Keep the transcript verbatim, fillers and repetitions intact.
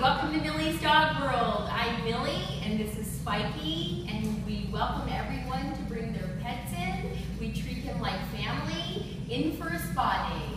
welcome to Millies Dog World. I'm Millie and this is Spiky, and we welcome everyone to bring their pets in. We treat them like family, in for a spa day.